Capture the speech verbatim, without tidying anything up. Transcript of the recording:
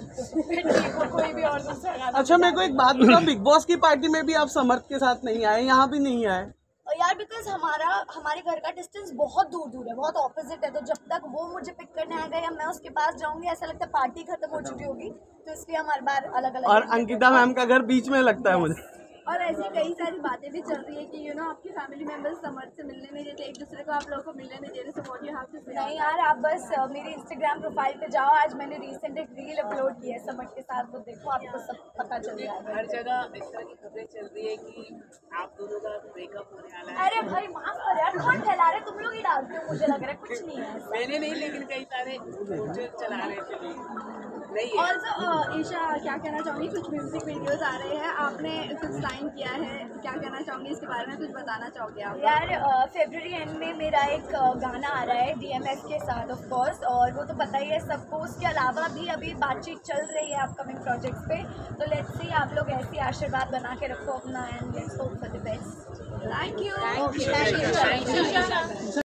कोई भी और दूसरा गाना। अच्छा मेरे को एक बात बताओ, बिग बॉस की पार्टी में भी आप समर्थ के साथ नहीं आए, यहाँ भी नहीं आए यार? बिकॉज हमारा हमारे घर का डिस्टेंस बहुत दूर दूर है, बहुत ऑपोजिट है, तो जब तक वो मुझे पिक करने आएगा या मैं उसके पास जाऊंगी, ऐसा लगता है पार्टी खत्म हो चुकी होगी, तो इसलिए हमारे बार अलग अलग। और अंकिता मैम का घर बीच में लगता है मुझे। और ऐसी कई सारी बातें भी चल रही है कि यू नो आपके फैमिली मेंबर्स समर्थ से मिलने नहीं देते, एक दूसरे को आप लोगों को मिलने नहीं दे रहे, so what you have to say? नहीं यार, आप बस uh, मेरी इंस्टाग्राम प्रोफाइल पे जाओ, आज मैंने रिसेंट एक रील अपलोड की है समर्थ के साथ, तो देखो आपको सब पता चल जाएगा। हर जगह इस तरह की खबरें चल रही है कि आप दोनों का ब्रेकअप होने वाला है। अरे भाई माफ कर यार, कौन फैला रहे, तुम लोग ही डालते हो, मुझे लग रहा है कुछ नहीं है ऐसा। मैंने नहीं, लेकिन कई सारे पोस्टर चला रहे थे। नहीं है। ऑल्सो ईशा, क्या कहना चाहूँगी, कुछ म्यूजिक वीडियोस आ रहे हैं, आपने कुछ साइन किया है, क्या कहना चाहूँगी इसके बारे में, कुछ बताना चाहोगे आप? यार फरवरी एंड में मेरा एक uh, गाना आ रहा है डीएमएफ के साथ ऑफ कोर्स, और वो तो पता ही है सबको। उसके अलावा भी अभी बातचीत चल रही है अपकमिंग प्रोजेक्ट्स पे, तो लेट्स सी, आप लोग ऐसी आशीर्वाद बना के रखो अपना, and let's hope for the best. Thank you. Thank you.